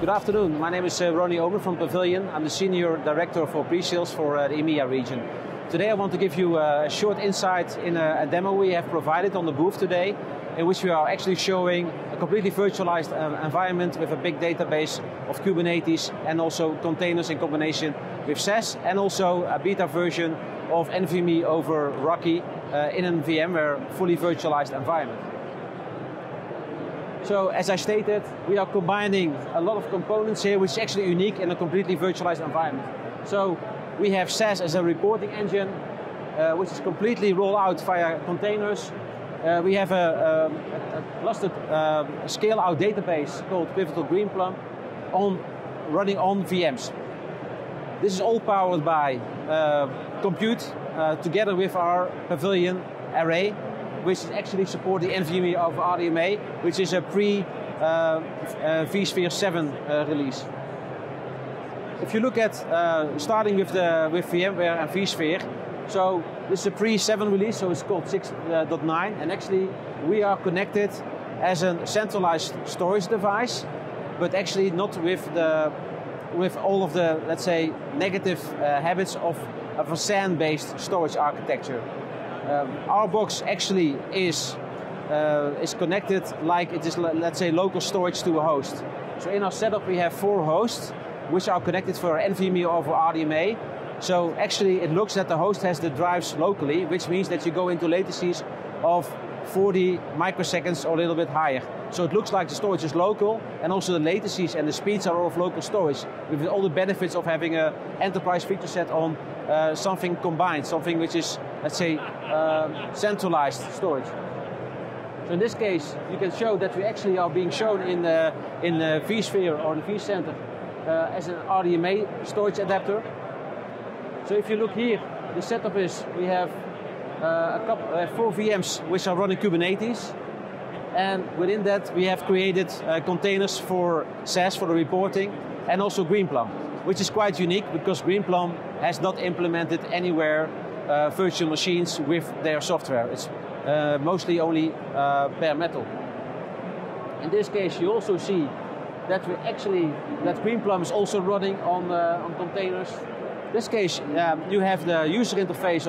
Good afternoon. My name is Ronnie Omer from Pavilion. I'm the Senior Director for Pre-Sales for the EMEA region. Today I want to give you a short insight in a demo we have provided on the booth today, in which we are actually showing a completely virtualized environment with a big database of Kubernetes and also containers in combination with SaaS, and also a beta version of NVMe over Rocky in a VMware fully virtualized environment. So as I stated, we are combining a lot of components here, which is actually unique in a completely virtualized environment. So we have SaaS as a reporting engine, which is completely rolled out via containers. We have a clustered scale-out database called Pivotal Greenplum running on VMs. This is all powered by compute together with our Pavilion array, which is actually supporting NVMe over RDMA, which is a pre-vSphere 7 release. If you look at starting with VMware and vSphere, so this is a pre-7 release, so it's called 6.9, and actually we are connected as a centralized storage device, but actually not with all of the, let's say, negative habits of a SAN-based storage architecture. Our box actually is connected like it is, let's say, local storage to a host. So in our setup we have 4 hosts which are connected for NVMe over RDMA. So actually it looks that the host has the drives locally, which means that you go into latencies of 40 microseconds or a little bit higher. So it looks like the storage is local, and also the latencies and the speeds are all of local storage, with all the benefits of having an enterprise feature set on something combined, something which is, let's say, centralized storage. So in this case, you can show that we actually are being shown in vSphere or the vCenter as an RDMA storage adapter. So if you look here, the setup is we have 4 VMs which are running Kubernetes, and within that we have created containers for SaaS for the reporting, and also Greenplum, which is quite unique because Greenplum has not implemented anywhere virtual machines with their software. It's mostly only bare metal. In this case, you also see that Greenplum is also running on containers. In this case, you have the user interface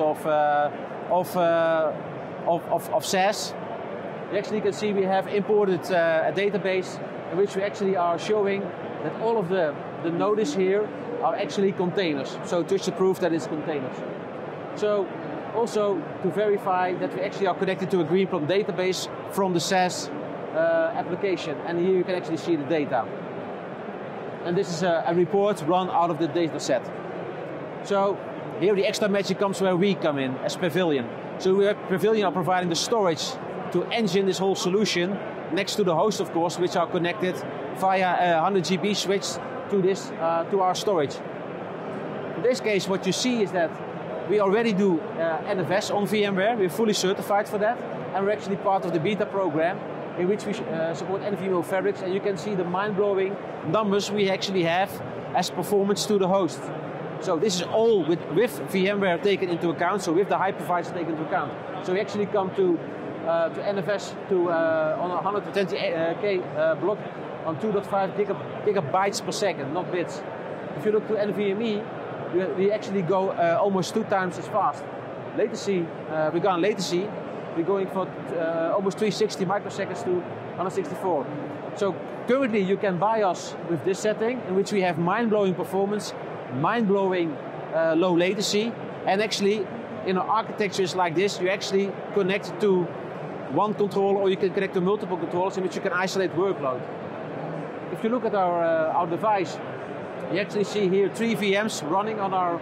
of SaaS. You actually can see we have imported a database in which we actually are showing that all of the nodes here are actually containers. So just to prove that it's containers. So also to verify that we actually are connected to a Greenplum database from the SaaS application. And here you can actually see the data. And this is a report run out of the data set. So here the extra magic comes where we come in as Pavilion. So we at Pavilion are providing the storage to engine this whole solution next to the host, of course, which are connected via a 100 GB switch to our storage. In this case, what you see is that we already do NFS on VMware. We're fully certified for that, and we're actually part of the beta program in which we support NVMe Fabrics, and you can see the mind-blowing numbers we actually have as performance to the host. So this is all with VMware taken into account, so with the hypervisor taken into account. So we actually come to NFS on a 120K block on 2.5 gigabytes per second, not bits. If you look to NVMe, we actually go almost 2 times as fast. Latency, regarding latency, we're going for almost 360 microseconds to 164. So currently you can buy us with this setting, in which we have mind-blowing performance, mind-blowing low latency, and actually in architectures like this, you actually connect to one controller, or you can connect to multiple controllers in which you can isolate workload. If you look at our device, you actually see here 3 VMs running on our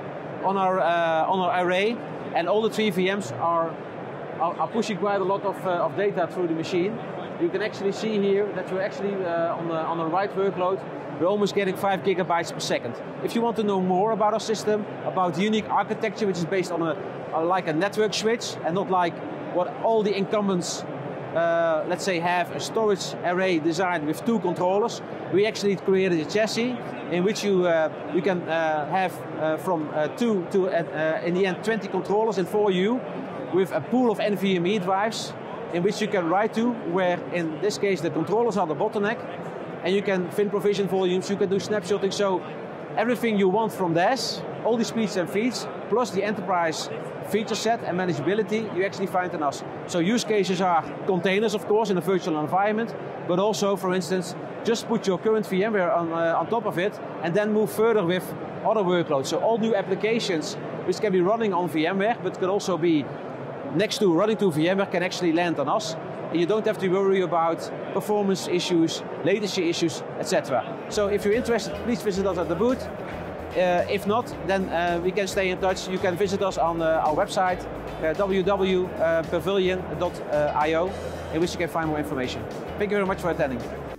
array, and all the 3 VMs are pushing quite a lot of data through the machine. You can actually see here that we're actually on the right workload, we're almost getting 5 gigabytes per second. If you want to know more about our system, about the unique architecture, which is based on like a network switch, and not like what all the incumbents, let's say, have a storage array designed with 2 controllers, we actually created a chassis in which you can have from 2 to in the end 20 controllers in 4U, with a pool of NVMe drives in which you can write to, where in this case the controllers are the bottleneck, and you can fin provision volumes, you can do snapshotting, so everything you want from DAS, all the speeds and feeds, plus the enterprise feature set and manageability, you actually find in us. So use cases are containers, of course, in a virtual environment, but also, for instance, just put your current VMware on top of it, and then move further with other workloads. So all new applications which can be running on VMware, but can also be next to running to VMware, can actually land on us. And you don't have to worry about performance issues, latency issues, etc. So if you're interested, please visit us at the booth. If not, then we can stay in touch. You can visit us on our website, www.pavilion.io, in which you can find more information. Thank you very much for attending.